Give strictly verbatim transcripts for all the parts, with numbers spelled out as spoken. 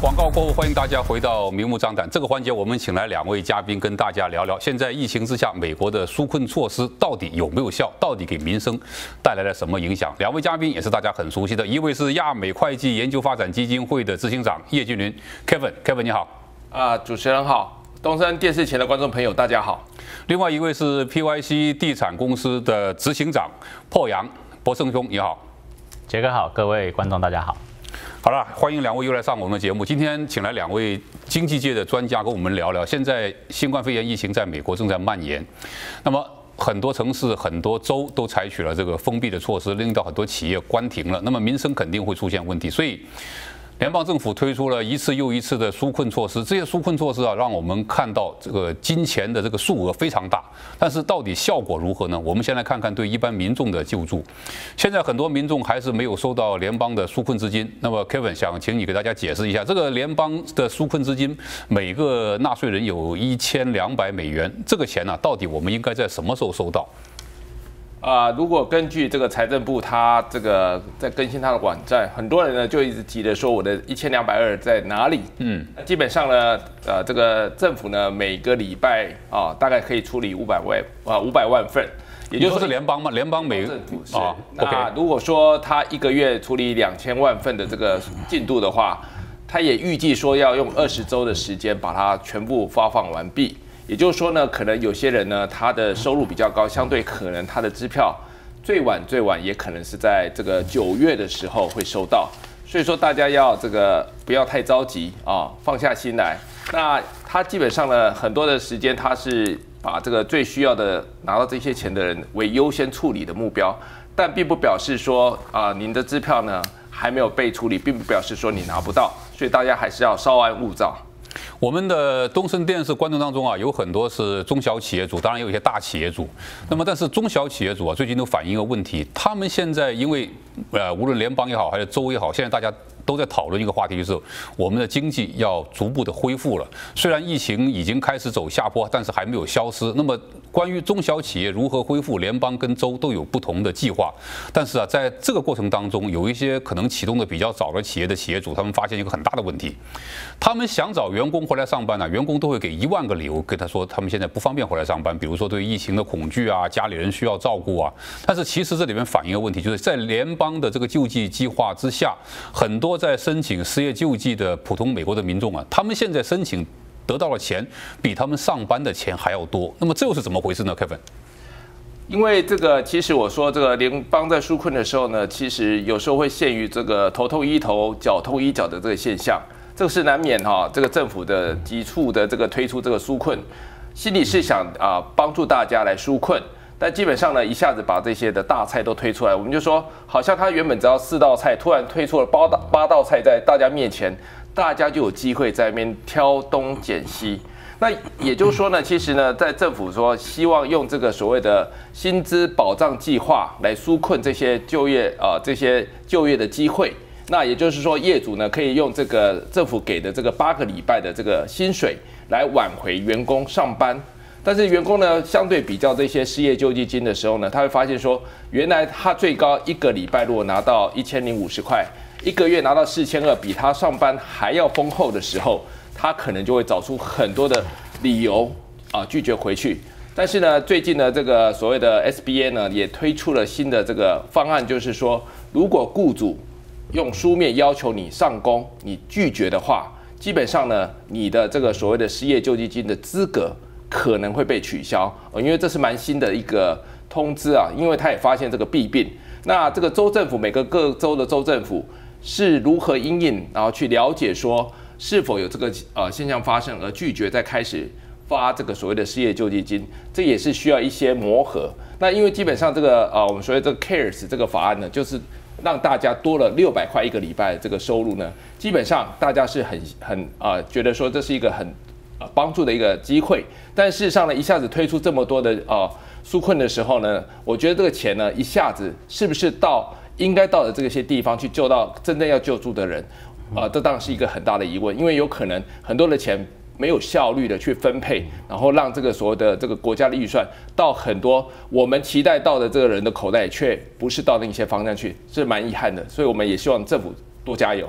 广告过后，欢迎大家回到明目张胆这个环节。我们请来两位嘉宾跟大家聊聊，现在疫情之下，美国的纾困措施到底有没有效？到底给民生带来了什么影响？两位嘉宾也是大家很熟悉的，一位是亚美会计研究发展基金会的执行长叶俊麟 Kevin，Kevin 你好。 啊，主持人好，东森电视前的观众朋友大家好。 另外一位是 P Y C 地产公司的执行长破阳博胜兄，你好。 杰哥好，各位观众大家好。 好了，欢迎两位又来上我们的节目。今天请来两位经济界的专家跟我们聊聊，现在新冠肺炎疫情在美国正在蔓延，那么很多城市、很多州都采取了这个封闭的措施，令到很多企业关停了，那么民生肯定会出现问题，所以联邦政府推出了一次又一次的纾困措施，这些纾困措施啊，让我们看到这个金钱的这个数额非常大，但是到底效果如何呢？我们先来看看对一般民众的救助。现在很多民众还是没有收到联邦的纾困资金。那么 Kevin 想请你给大家解释一下，这个联邦的纾困资金，每个纳税人有一千两百美元，这个钱呢、啊，到底我们应该在什么时候收到？ 啊、呃，如果根据这个财政部，他这个在更新他的网站，很多人呢就一直急着说我的一千两百二在哪里？嗯，那基本上呢，呃，这个政府呢每个礼拜啊，大概可以处理五百万啊五百万份， 也就是说是联邦嘛，联邦每政府是。 啊那如果说他一个月处理两千万份的这个进度的话，他也预计说要用二十周的时间把它全部发放完毕。也就是说呢，可能有些人呢，他的收入比较高，相对可能他的支票最晚最晚也可能是在这个九月的时候会收到，所以说大家要这个不要太着急啊，放下心来。那他基本上呢，很多的时间他是把这个最需要的拿到这些钱的人为优先处理的目标，但并不表示说啊，您的支票呢还没有被处理，并不表示说你拿不到，所以大家还是要稍安勿躁。 我们的东森电视观众当中啊，有很多是中小企业主，当然也有一些大企业主。那么，但是中小企业主啊，最近都反映一个问题，他们现在因为呃，无论联邦也好，还是州也好，现在大家都在讨论一个话题，就是我们的经济要逐步的恢复了。虽然疫情已经开始走下坡，但是还没有消失。那么，关于中小企业如何恢复，联邦跟州都有不同的计划。但是啊，在这个过程当中，有一些可能启动的比较早的企业的企业主，他们发现一个很大的问题，他们想找员工回来上班呢、啊，员工都会给一万个理由跟他说，他们现在不方便回来上班，比如说对疫情的恐惧啊，家里人需要照顾啊。但是其实这里面反映一个问题，就是在联邦的这个救济计划之下，很多在申请失业救济的普通美国的民众啊，他们现在申请得到的钱比他们上班的钱还要多。那么这又是怎么回事呢 ，Kevin？ 因为这个，其实我说这个联邦在纾困的时候呢，其实有时候会陷于这个头痛医头、脚痛医脚的这个现象，这个是难免哈。这个政府的急促的这个推出这个纾困，心里是想啊帮助大家来纾困。但基本上呢，一下子把这些的大菜都推出来，我们就说，好像他原本只要四道菜，突然推出了八道八道菜在大家面前，大家就有机会在那边挑东拣西。那也就是说呢，其实呢，在政府说希望用这个所谓的薪资保障计划来纾困这些就业啊、呃、这些就业的机会。那也就是说，业主呢可以用这个政府给的这个八个礼拜的这个薪水来挽回员工上班。但是员工呢，相对比较这些失业救济金的时候呢，他会发现说，原来他最高一个礼拜如果拿到一千零五十块，一个月拿到四千二，比他上班还要丰厚的时候，他可能就会找出很多的理由啊拒绝回去。但是呢，最近呢，这个所谓的 S B A 呢也推出了新的这个方案，就是说，如果雇主用书面要求你上工，你拒绝的话，基本上呢，你的这个所谓的失业救济金的资格可能会被取消，因为这是蛮新的一个通知啊，因为他也发现这个弊病。那这个州政府每个各州的州政府是如何因应，然后去了解说是否有这个呃现象发生，而拒绝再开始发这个所谓的失业救济金，这也是需要一些磨合。那因为基本上这个呃我们所谓这个 C A R E S 这个法案呢，就是让大家多了六百块一个礼拜的这个收入呢，基本上大家是很很啊、呃、觉得说这是一个很呃帮助的一个机会。但事实上呢，一下子推出这么多的呃纾困的时候呢，我觉得这个钱呢，一下子是不是到应该到的这些地方去救到真正要救助的人，啊、呃，这当然是一个很大的疑问，因为有可能很多的钱没有效率的去分配，然后让这个所谓的这个国家的预算到很多我们期待到的这个人的口袋，却不是到那些方向去，是蛮遗憾的。所以我们也希望政府多加油。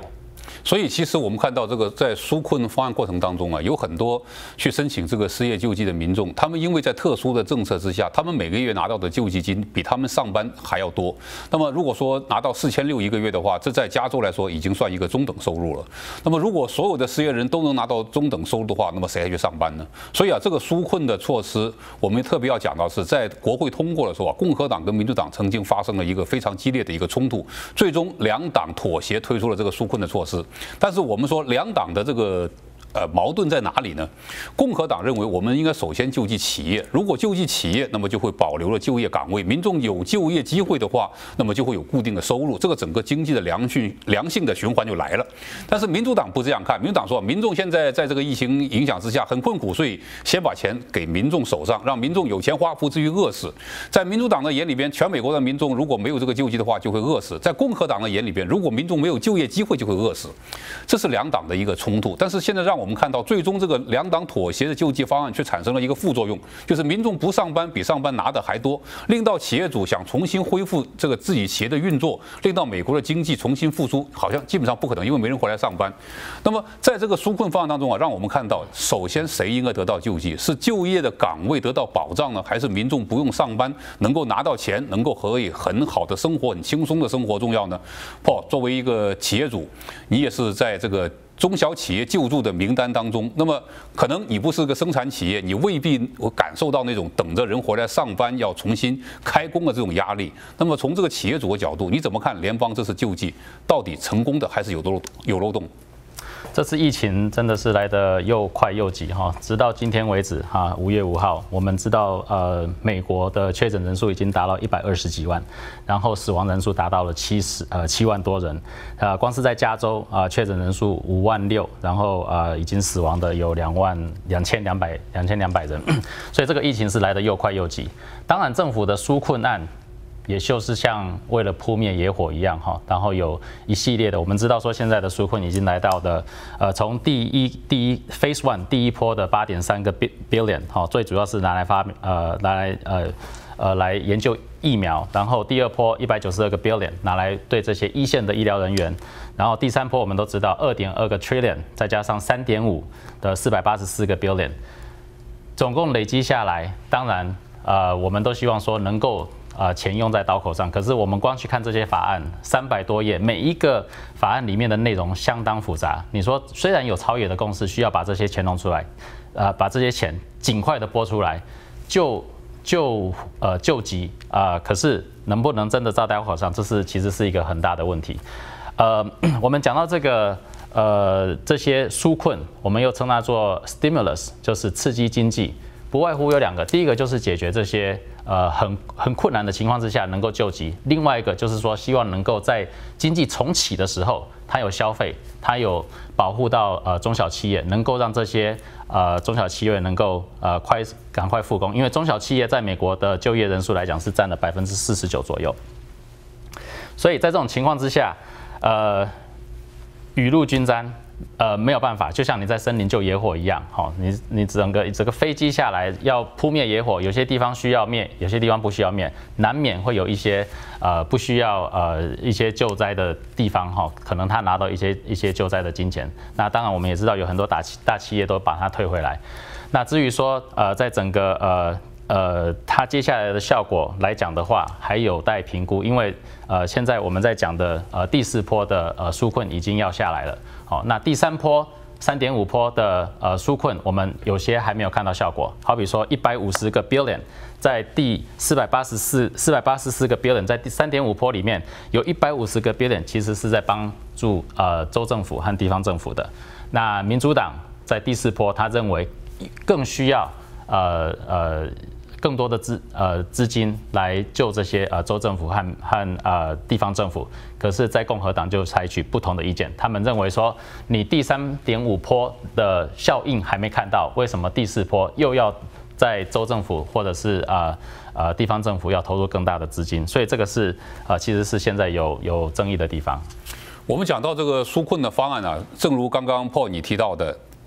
所以其实我们看到这个在纾困方案过程当中啊，有很多去申请这个失业救济的民众，他们因为在特殊的政策之下，他们每个月拿到的救济金比他们上班还要多。那么如果说拿到四千六一个月的话，这在加州来说已经算一个中等收入了。那么如果所有的失业人都能拿到中等收入的话，那么谁还去上班呢？所以啊，这个纾困的措施，我们特别要讲到是在国会通过的时候啊，共和党跟民主党曾经发生了一个非常激烈的一个冲突，最终两党妥协推出了这个纾困的措施。但是我们说两党的这个呃矛盾在哪里呢？共和党认为我们应该首先救济企业，如果救济企业，那么就会保留了就业岗位，民众有就业机会的话，那么就会有固定的收入，这个整个经济的良性良性的循环就来了。但是民主党不这样看，民主党说民众现在在这个疫情影响之下很困苦，所以先把钱给民众手上，让民众有钱花，不至于饿死。在民主党的眼里边，全美国的民众如果没有这个救济的话，就会饿死；在共和党的眼里边，如果民众没有就业机会，就会饿死。这是两党的一个冲突。但是现在让我们看到，最终这个两党妥协的救济方案却产生了一个副作用，就是民众不上班比上班拿的还多，令到企业主想重新恢复这个自己企业的运作，令到美国的经济重新复苏，好像基本上不可能，因为没人回来上班。那么在这个纾困方案当中啊，让我们看到，首先谁应该得到救济？是就业的岗位得到保障呢，还是民众不用上班能够拿到钱，能够可以很好的生活、很轻松的生活重要呢？Paul，作为一个企业主，你也是在这个中小企业救助的名单当中，那么可能你不是个生产企业，你未必感受到那种等着人回来上班要重新开工的这种压力。那么从这个企业主的角度，你怎么看联邦这次救济到底成功的还是有漏有漏洞？ 这次疫情真的是来得又快又急哈，直到今天为止哈，五月五号，我们知道呃，美国的确诊人数已经达到一百二十几万，然后死亡人数达到了七十呃七万多人，啊，光是在加州啊、呃，确诊人数五万六，然后呃已经死亡的有两万两千两百两千两百人，所以这个疫情是来得又快又急。当然，政府的纾困案，也就是像为了扑灭野火一样哈，然后有一系列的，我们知道说现在的纾困已经来到的，呃，从第一第一 Phase One 第一波的八点三个 billion 哈，最主要是拿来发呃拿来呃呃来研究疫苗，然后第二波一百九十二个 billion 拿来对这些一线的医疗人员，然后第三波我们都知道二点二个 trillion 再加上三点五的四百八十四个 billion， 总共累积下来，当然呃我们都希望说能够。呃，钱用在刀口上，可是我们光去看这些法案，三百多页，每一个法案里面的内容相当复杂。你说虽然有朝野的共识，需要把这些钱弄出来，呃，把这些钱尽快的拨出来，就就呃救急啊、呃，可是能不能真的照刀口上，这是其实是一个很大的问题。呃，我们讲到这个呃这些纾困，我们又称它做 stimulus， 就是刺激经济。不外乎有两个，第一个就是解决这些呃很很困难的情况之下能够救急，另外一个就是说希望能够在经济重启的时候，它有消费，它有保护到呃中小企业，能够让这些呃中小企业能够呃快赶快复工，因为中小企业在美国的就业人数来讲是占了百分之四十九左右，所以在这种情况之下，呃雨露均沾。呃，没有办法，就像你在森林救野火一样，好，你你整个整个飞机下来要扑灭野火，有些地方需要灭，有些地方不需要灭，难免会有一些呃不需要呃一些救灾的地方哈，可能他拿到一些一些救灾的金钱。那当然我们也知道有很多大企大企业都把它退回来。那至于说呃在整个呃。呃，它接下来的效果来讲的话，还有待评估，因为呃，现在我们在讲的呃第四波的呃纾困已经要下来了，好，那第三波三点五波的呃纾困，我们有些还没有看到效果，好比说一百五十个 billion， 在第四百八十四四百八十四个 billion， 在第三点五波里面有一百五十个 billion， 其实是在帮助呃州政府和地方政府的。那民主党在第四波，他认为更需要呃呃。更多的资呃资金来救这些呃州政府和和呃地方政府，可是，在共和党就采取不同的意见，他们认为说，你第三点五波的效应还没看到，为什么第四波又要在州政府或者是呃呃地方政府要投入更大的资金？所以这个是呃其实是现在有有争议的地方。 我们讲到这个纾困的方案啊，正如刚刚 Paul 你提到的。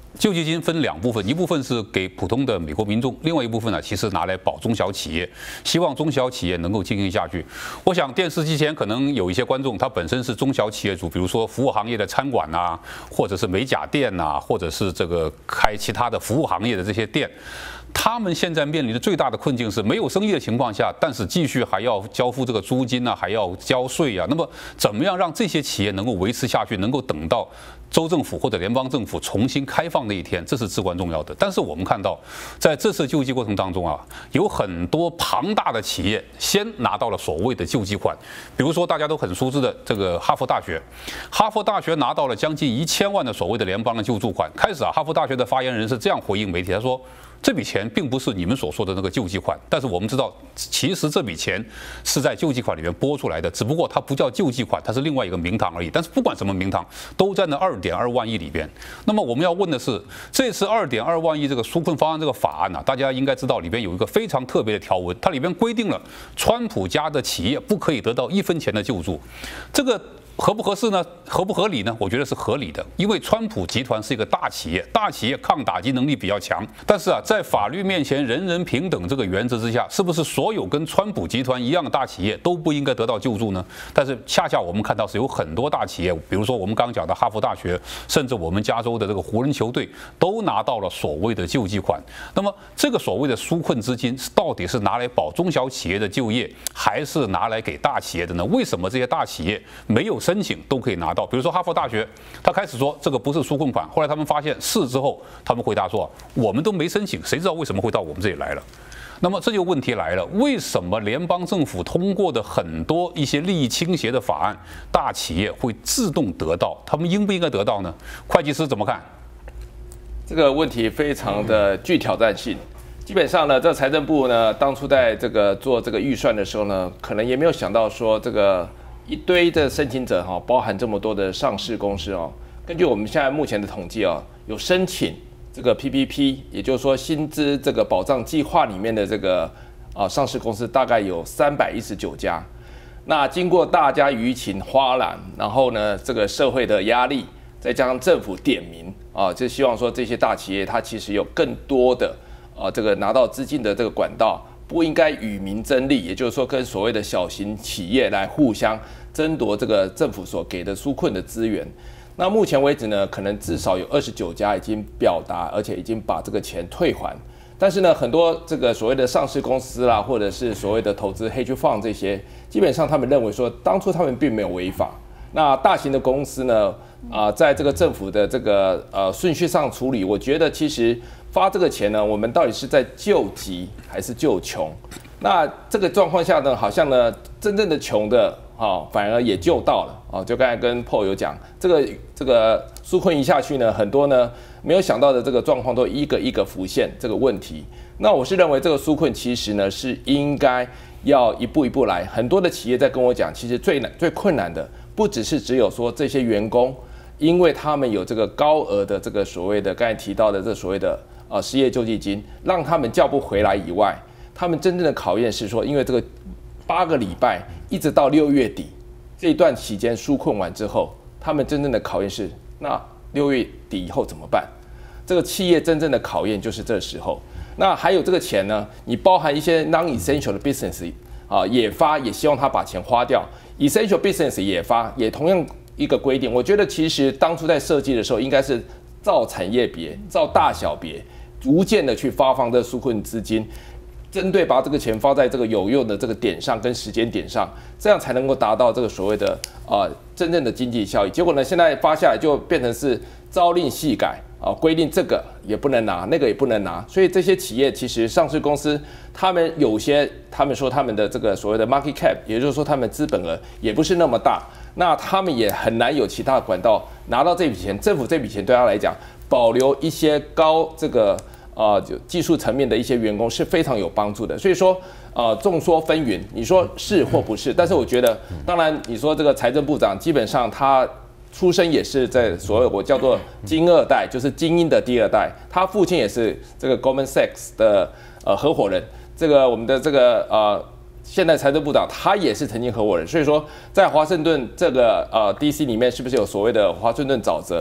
救济金分两部分，一部分是给普通的美国民众，另外一部分呢，其实拿来保中小企业，希望中小企业能够经营下去。我想电视机前可能有一些观众，他本身是中小企业主，比如说服务行业的餐馆呐、啊，或者是美甲店呐、啊，或者是这个开其他的服务行业的这些店。他们现在面临的最大的困境是没有生意的情况下，但是继续还要交付这个租金啊，还要交税啊。那么，怎么样让这些企业能够维持下去，能够等到州政府或者联邦政府重新开放那一天，这是至关重要的。但是我们看到，在这次救济过程当中啊，有很多庞大的企业先拿到了所谓的救济款，比如说大家都很熟知的这个哈佛大学，哈佛大学拿到了将近一千万的所谓的联邦的救助款。开始啊，哈佛大学的发言人是这样回应媒体，他说，这笔钱并不是你们所说的那个救济款，但是我们知道，其实这笔钱是在救济款里面拨出来的，只不过它不叫救济款，它是另外一个名堂而已。但是不管什么名堂，都在那二点二万亿里边。那么我们要问的是，这次二点二万亿这个纾困方案这个法案呢、啊，大家应该知道里边有一个非常特别的条文，它里边规定了川普家的企业不可以得到一分钱的救助，这个。合不合适呢？合不合理呢？我觉得是合理的，因为川普集团是一个大企业，大企业抗打击能力比较强。但是啊，在法律面前人人平等这个原则之下，是不是所有跟川普集团一样的大企业都不应该得到救助呢？但是恰恰我们看到是有很多大企业，比如说我们刚刚讲的哈佛大学，甚至我们加州的这个湖人球队，都拿到了所谓的救济款。那么这个所谓的纾困资金，到底是拿来保中小企业的就业，还是拿来给大企业的呢？为什么这些大企业没有申请都可以拿到？比如说哈佛大学，他开始说这个不是纾困款，后来他们发现是之后，他们回答说我们都没申请，谁知道为什么会到我们这里来了？那么这就问题来了，为什么联邦政府通过的很多一些利益倾斜的法案，大企业会自动得到？他们应不应该得到呢？会计师怎么看？ 这个问题非常的具挑战性。基本上呢，这财政部呢，当初在这个做这个预算的时候呢，可能也没有想到说这个。一堆的申请者哈，包含这么多的上市公司哦。根据我们现在目前的统计哦，有申请这个 P P P， 也就是说薪资这个保障计划里面的这个啊上市公司大概有三百一十九家。那经过大家舆情哗然，然后呢这个社会的压力，再加上政府点名啊，就希望说这些大企业它其实有更多的啊这个拿到资金的这个管道。不应该与民争利，也就是说，跟所谓的小型企业来互相争夺这个政府所给的纾困的资源。那目前为止呢，可能至少有二十九家已经表达，而且已经把这个钱退还。但是呢，很多这个所谓的上市公司啦，或者是所谓的投资 hedge fund 这些，基本上他们认为说，当初他们并没有违法。那大型的公司呢，啊、呃，在这个政府的这个呃顺序上处理，我觉得其实。发这个钱呢，我们到底是在救急还是救穷？那这个状况下呢，好像呢，真正的穷的啊、哦，反而也救到了啊、哦。就刚才跟 Paul 有讲，这个这个纾困一下去呢，很多呢没有想到的这个状况都一个一个浮现这个问题。那我是认为这个纾困其实呢是应该要一步一步来。很多的企业在跟我讲，其实最难最困难的不只是只有说这些员工，因为他们有这个高额的这个所谓的刚才提到的这所谓的。呃，失业救济金让他们叫不回来以外，他们真正的考验是说，因为这个八个礼拜一直到六月底这一段期间纾困完之后，他们真正的考验是，那六月底以后怎么办？这个企业真正的考验就是这时候。那还有这个钱呢，你包含一些 non-essential 的 business 啊，也发，也希望他把钱花掉 ，essential business 也发，也同样一个规定。我觉得其实当初在设计的时候，应该是照产业别、照大小别。逐渐的去发放这纾困资金，针对把这个钱放在这个有用的这个点上跟时间点上，这样才能够达到这个所谓的啊、呃、真正的经济效益。结果呢，现在发下来就变成是朝令夕改啊，规定这个也不能拿，那个也不能拿。所以这些企业其实上市公司，他们有些他们说他们的这个所谓的 market cap， 也就是说他们资本额也不是那么大，那他们也很难有其他的管道拿到这笔钱。政府这笔钱对他来讲。保留一些高这个呃就技术层面的一些员工是非常有帮助的，所以说呃众说纷纭，你说是或不是？但是我觉得，当然你说这个财政部长基本上他出生也是在所谓我叫做金二代，就是精英的第二代，他父亲也是这个 Goldman Sachs 的呃合伙人，这个我们的这个呃。现在财政部长他也是曾经合伙人，所以说在华盛顿这个呃 D C 里面是不是有所谓的华盛顿沼泽？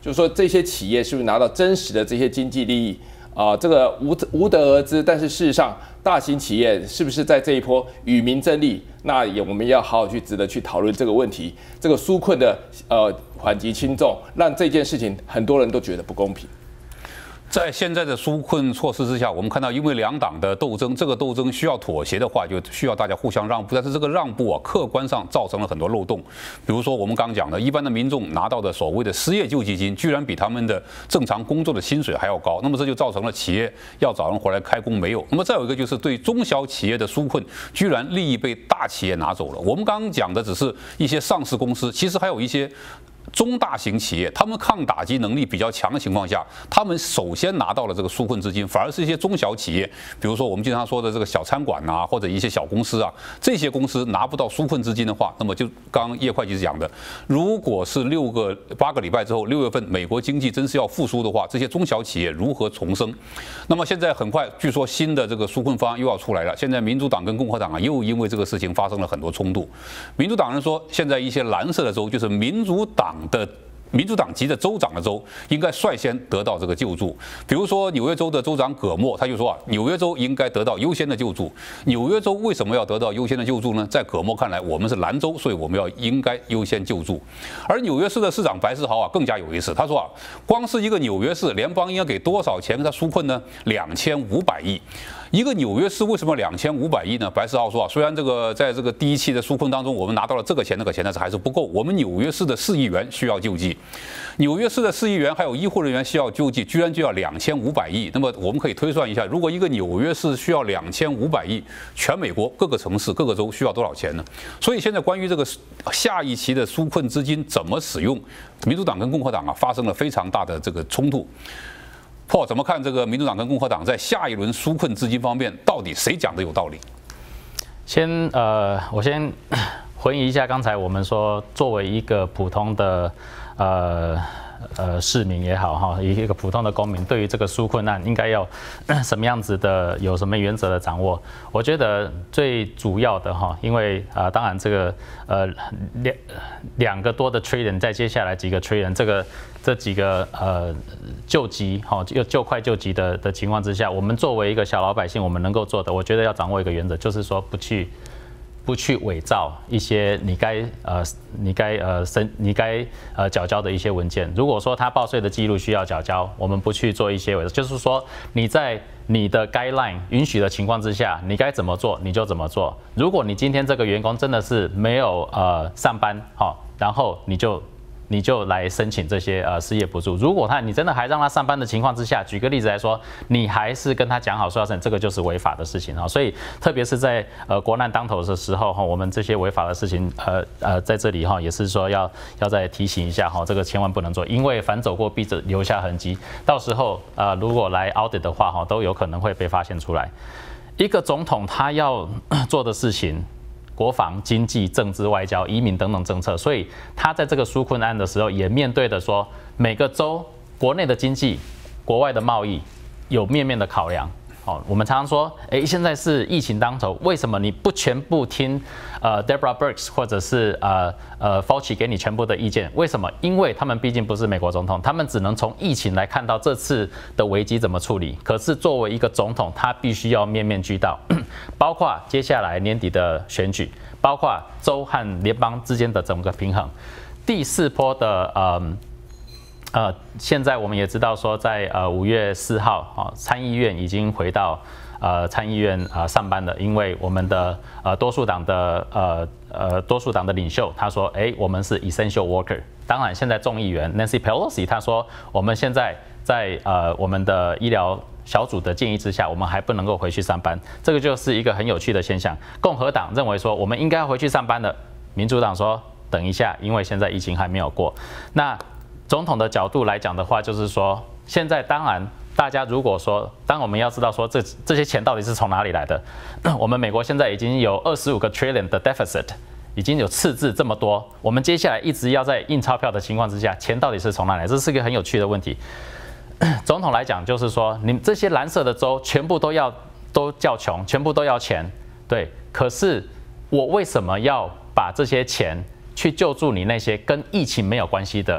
就是说这些企业是不是拿到真实的这些经济利益啊、呃？这个无无得而知。但是事实上，大型企业是不是在这一波与民争利？那也我们要好好去值得去讨论这个问题。这个纾困的呃缓急轻重，让这件事情很多人都觉得不公平。 在现在的纾困措施之下，我们看到，因为两党的斗争，这个斗争需要妥协的话，就需要大家互相让步。但是这个让步啊，客观上造成了很多漏洞。比如说我们刚讲的，一般的民众拿到的所谓的失业救济金，居然比他们的正常工作的薪水还要高。那么这就造成了企业要找人回来开工没有。那么再有一个就是对中小企业的纾困，居然利益被大企业拿走了。我们刚刚讲的只是一些上市公司，其实还有一些中大型企业，他们抗打击能力比较强的情况下，他们首先拿到了这个纾困资金，反而是一些中小企业，比如说我们经常说的这个小餐馆啊，或者一些小公司啊，这些公司拿不到纾困资金的话，那么就刚刚叶会计讲的，如果是六个八个礼拜之后，六月份美国经济真是要复苏的话，这些中小企业如何重生？那么现在很快，据说新的这个纾困方案又要出来了。现在民主党跟共和党啊，又因为这个事情发生了很多冲突。民主党人说，现在一些蓝色的州，就是民主党的民主党籍的州长的州应该率先得到这个救助。比如说纽约州的州长葛莫，他就说啊，纽约州应该得到优先的救助。纽约州为什么要得到优先的救助呢？在葛莫看来，我们是蓝州，所以我们要应该优先救助。而纽约市的市长白世豪啊，更加有意思，他说啊，光是一个纽约市，联邦应该给多少钱给他纾困呢？两千五百亿。一个纽约市为什么两千五百亿呢？白世豪说啊，虽然这个在这个第一期的纾困当中，我们拿到了这个钱那个钱，但是还是不够。我们纽约市的市议员需要救济，纽约市的市议员还有医护人员需要救济，居然就要两千五百亿。那么我们可以推算一下，如果一个纽约市需要两千五百亿，全美国各个城市、各个州需要多少钱呢？所以现在关于这个下一期的纾困资金怎么使用，民主党跟共和党啊发生了非常大的这个冲突。Paul 怎么看这个民主党跟共和党在下一轮纾困资金方面，到底谁讲的有道理？ 先呃，我先回应一下刚才我们说，作为一个普通的呃呃市民也好哈，一个普通的公民，对于这个纾困案应该要什么样子的，有什么原则的掌握？我觉得最主要的哈，因为啊、呃，当然这个呃两两个多的 trillion， 在接下来几个 trillion， 这个这几个呃救急哈，就就快救急的的情况之下，我们作为一个小老百姓，我们能够做的，我觉得要掌握一个原则，就是说不去。不去伪造一些你该呃你该呃申你该呃缴交的一些文件。如果说他报税的记录需要缴交，我们不去做一些伪造，就是说你在你的 guideline 允许的情况之下，你该怎么做你就怎么做。如果你今天这个员工真的是没有呃上班好，然后你就。你就来申请这些呃失业补助。如果他你真的还让他上班的情况之下，举个例子来说，你还是跟他讲好说要申请，这个就是违法的事情啊。所以特别是在呃国难当头的时候哈，我们这些违法的事情呃呃在这里哈也是说要要再提醒一下哈，这个千万不能做，因为凡走过必留下痕迹，到时候呃如果来 audit 的话哈，都有可能会被发现出来。一个总统他要做的事情。国防、经济、政治、外交、移民等等政策，所以他在这个纾困案的时候，也面对的说每个州国内的经济、国外的贸易有面面的考量。哦，我们常常说，哎，现在是疫情当头，为什么你不全部听呃 Deborah Birx 或者是呃呃 Fauci 给你全部的意见？为什么？因为他们毕竟不是美国总统，他们只能从疫情来看到这次的危机怎么处理。可是作为一个总统，他必须要面面俱到，包括接下来年底的选举，包括州和联邦之间的整个平衡。第四波的嗯。呃，现在我们也知道说在，在呃五月四号啊，参议院已经回到呃参议院啊、呃、上班了，因为我们的呃多数党的呃呃多数党的领袖他说，哎，我们是 essential worker。当然，现在众议员 Nancy Pelosi 他说，我们现在在呃我们的医疗小组的建议之下，我们还不能够回去上班，这个就是一个很有趣的现象。共和党认为说我们应该要回去上班了，民主党说等一下，因为现在疫情还没有过。那总统的角度来讲的话，就是说，现在当然大家如果说，当我们要知道说这这些钱到底是从哪里来的，我们美国现在已经有二十五个 trillion 的 deficit， 已经有赤字这么多，我们接下来一直要在印钞票的情况之下，钱到底是从哪里来？这是一个很有趣的问题。总统来讲就是说，你们这些蓝色的州全部都要都叫穷，全部都要钱，对，可是我为什么要把这些钱去救助你那些跟疫情没有关系的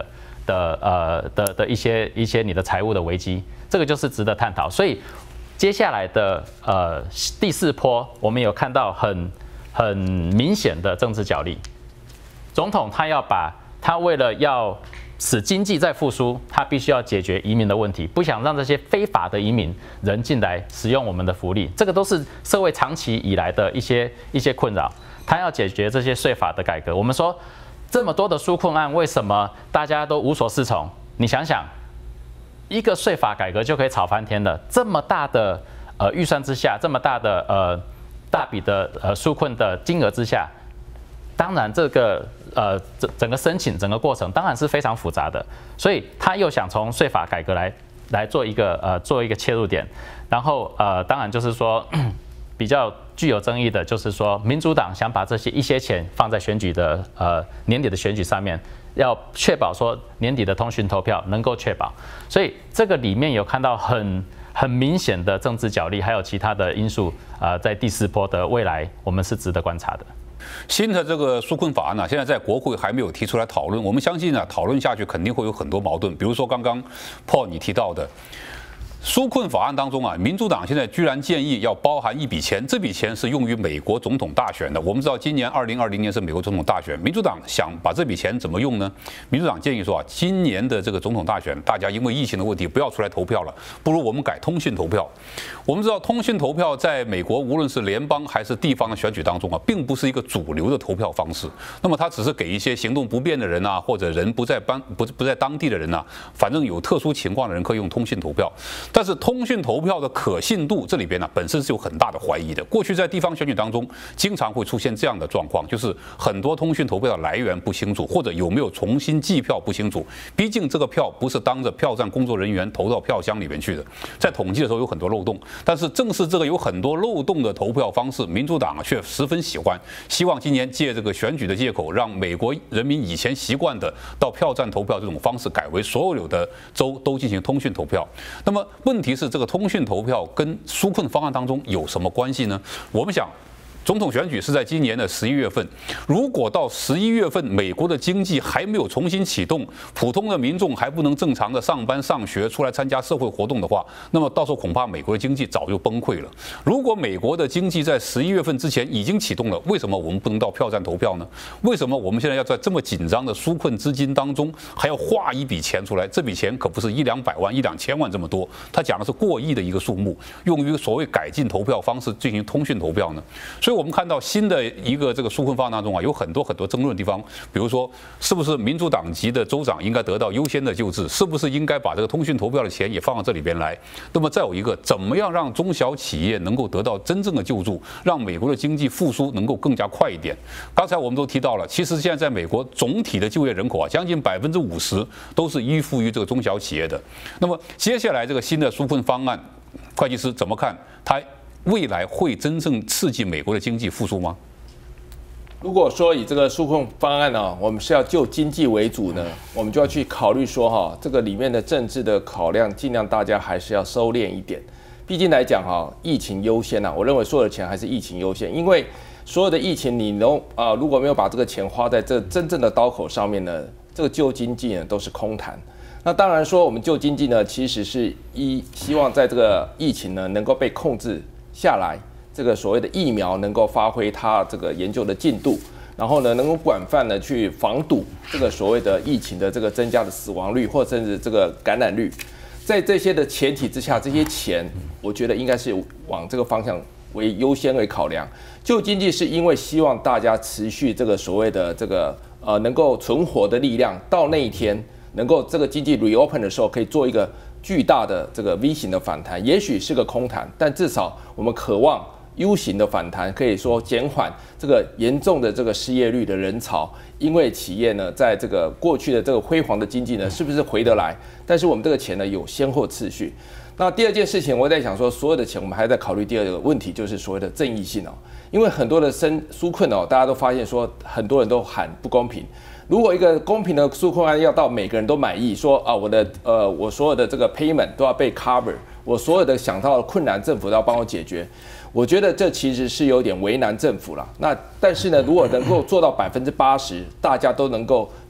的呃的的一些一些你的财务的危机，这个就是值得探讨。所以接下来的呃第四波，我们有看到很很明显的政治角力。总统他要把他为了要使经济再复苏，他必须要解决移民的问题，不想让这些非法的移民人进来使用我们的福利，这个都是社会长期以来的一些一些困扰。他要解决这些税法的改革。我们说这么多的纾困案，为什么大家都无所适从？你想想，一个税法改革就可以吵翻天了。这么大的呃预算之下，这么大的呃大笔的呃纾困的金额之下，当然这个呃整整个申请整个过程当然是非常复杂的。所以他又想从税法改革来来做一个呃做一个切入点，然后呃当然就是说比较具有争议的就是说，民主党想把这些一些钱放在选举的呃年底的选举上面，要确保说年底的通讯投票能够确保，所以这个里面有看到很很明显的政治角力，还有其他的因素啊、呃，在第四波的未来，我们是值得观察的。 新的这个纾困法案呢、啊，现在在国会还没有提出来讨论。我们相信呢、啊，讨论下去肯定会有很多矛盾，比如说刚刚 Paul 你提到的。纾困法案当中啊，民主党现在居然建议要包含一笔钱，这笔钱是用于美国总统大选的。我们知道今年二零二零年是美国总统大选，民主党想把这笔钱怎么用呢？民主党建议说啊，今年的这个总统大选，大家因为疫情的问题不要出来投票了，不如我们改通讯投票。我们知道通讯投票在美国无论是联邦还是地方的选举当中啊，并不是一个主流的投票方式。那么它只是给一些行动不便的人啊，或者人不在当不不在当地的人呐、啊，反正有特殊情况的人可以用通讯投票。但是通讯投票的可信度这里边呢，本身是有很大的怀疑的。过去在地方选举当中，经常会出现这样的状况，就是很多通讯投票的来源不清楚，或者有没有重新计票不清楚。毕竟这个票不是当着票站工作人员投到票箱里面去的，在统计的时候有很多漏洞。但是正是这个有很多漏洞的投票方式，民主党却十分喜欢，希望今年借这个选举的借口，让美国人民以前习惯的到票站投票这种方式，改为所有的州都进行通讯投票。那么问题是，这个通讯投票跟纾困方案当中有什么关系呢？我们想。总统选举是在今年的十一月份，如果到十一月份美国的经济还没有重新启动，普通的民众还不能正常的上班上学、出来参加社会活动的话，那么到时候恐怕美国的经济早就崩溃了。如果美国的经济在十一月份之前已经启动了，为什么我们不能到票站投票呢？为什么我们现在要在这么紧张的纾困资金当中还要划一笔钱出来？这笔钱可不是一两百万、一两千万这么多，他讲的是过亿的一个数目，用于所谓改进投票方式进行通讯投票呢？所以。我们看到新的一个这个纾困方案当中啊，有很多很多争论的地方，比如说是不是民主党籍的州长应该得到优先的救治，是不是应该把这个通讯投票的钱也放到这里边来？那么再有一个，怎么样让中小企业能够得到真正的救助，让美国的经济复苏能够更加快一点？刚才我们都提到了，其实现在在美国总体的就业人口啊，将近百分之五十都是依附于这个中小企业的。那么接下来这个新的纾困方案，会计师怎么看？他未来会真正刺激美国的经济复苏吗？ 如果说以这个纾困方案呢、啊，我们是要就经济为主呢，我们就要去考虑说哈，这个里面的政治的考量，尽量大家还是要收敛一点。毕竟来讲哈，疫情优先呐、啊，我认为所有的钱还是疫情优先，因为所有的疫情你能啊、呃，如果没有把这个钱花在这真正的刀口上面呢，这个救经济呢都是空谈。那当然说，我们救经济呢，其实是一希望在这个疫情呢能够被控制下来，这个所谓的疫苗能够发挥它这个研究的进度，然后呢能够广泛的去防堵这个所谓的疫情的这个增加的死亡率或甚至这个感染率。在这些的前提之下，这些钱我觉得应该是往这个方向为优先为考量。救经济是因为希望大家持续这个所谓的这个呃能够存活的力量，到那一天能够这个经济 reopen 的时候，可以做一个巨大的这个 V 型的反弹，也许是个空谈，但至少我们渴望 U 型的反弹，可以说减缓这个严重的这个失业率的人潮。因为企业呢，在这个过去的这个辉煌的经济呢，是不是回得来？但是我们这个钱呢，有先后次序。那第二件事情，我在想说，所有的钱我们还在考虑第二个问题，就是所谓的正义性哦。因为很多的生纾困哦，大家都发现说，很多人都喊不公平。如果一个公平的纾困案要到每个人都满意，说啊，我的呃，我所有的这个 payment 都要被 cover， 我所有的想到的困难，政府都要帮我解决。我觉得这其实是有点为难政府了。那但是呢，如果能够做到百分之八十，大家都能够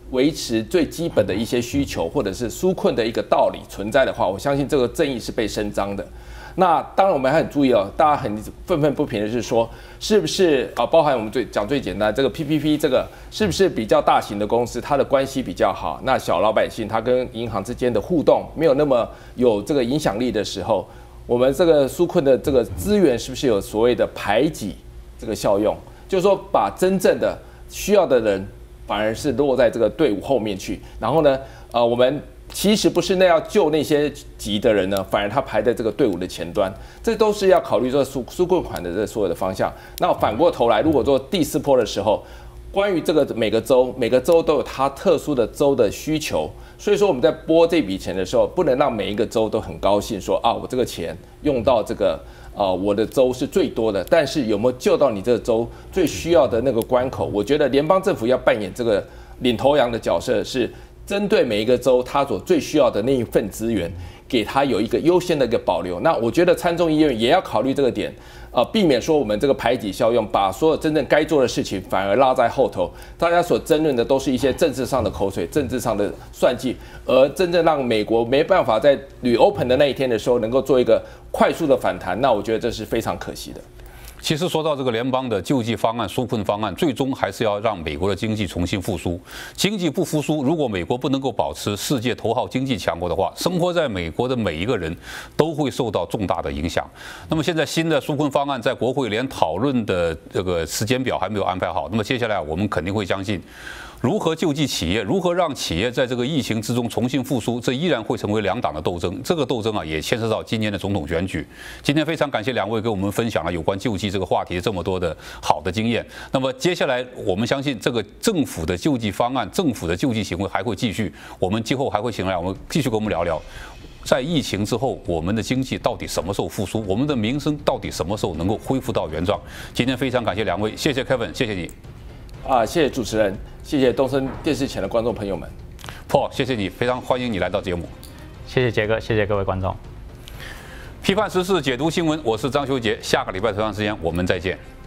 维持最基本的一些需求，或者是纾困的一个道理存在的话，我相信这个正义是被伸张的。那当然，我们还很注意哦，大家很愤愤不平的是说，是不是啊？包含我们最讲最简单，这个 P P P 这个是不是比较大型的公司，它的关系比较好？那小老百姓他跟银行之间的互动没有那么有这个影响力的时候，我们这个纾困的这个资源是不是有所谓的排挤这个效用？就是说，把真正的需要的人反而是落在这个队伍后面去，然后呢，呃，我们。其实不是那要救那些急的人呢，反而他排在这个队伍的前端，这都是要考虑这纾纾困款的这所有的方向。那反过头来，如果做第四波的时候，关于这个每个州，每个州都有它特殊的州的需求，所以说我们在拨这笔钱的时候，不能让每一个州都很高兴说啊，我这个钱用到这个呃我的州是最多的，但是有没有救到你这个州最需要的那个关口？我觉得联邦政府要扮演这个领头羊的角色是。针对每一个州，他所最需要的那一份资源，给他有一个优先的一个保留。那我觉得参众议院也要考虑这个点，呃，避免说我们这个排挤效用，把所有真正该做的事情反而拉在后头。大家所争论的都是一些政治上的口水、政治上的算计，而真正让美国没办法在旅 open 的那一天的时候能够做一个快速的反弹，那我觉得这是非常可惜的。 其实说到这个联邦的救济方案、纾困方案，最终还是要让美国的经济重新复苏。经济不复苏，如果美国不能够保持世界头号经济强国的话，生活在美国的每一个人都会受到重大的影响。那么现在新的纾困方案在国会连讨论的这个时间表还没有安排好，那么接下来我们肯定会相信。如何救济企业，如何让企业在这个疫情之中重新复苏，这依然会成为两党的斗争。这个斗争啊，也牵涉到今年的总统选举。今天非常感谢两位给我们分享了有关救济这个话题这么多的好的经验。那么接下来，我们相信这个政府的救济方案、政府的救济行为还会继续。我们今后还会请来我们继续跟我们聊聊，在疫情之后，我们的经济到底什么时候复苏？我们的民生到底什么时候能够恢复到原状？今天非常感谢两位，谢谢 Kevin， 谢谢你。 啊，谢谢主持人，谢谢东森电视前的观众朋友们。 Paul， 谢谢你，非常欢迎你来到节目。 谢谢杰哥，谢谢各位观众。 批判时事，解读新闻，我是张修杰。下个礼拜同样时间我们再见。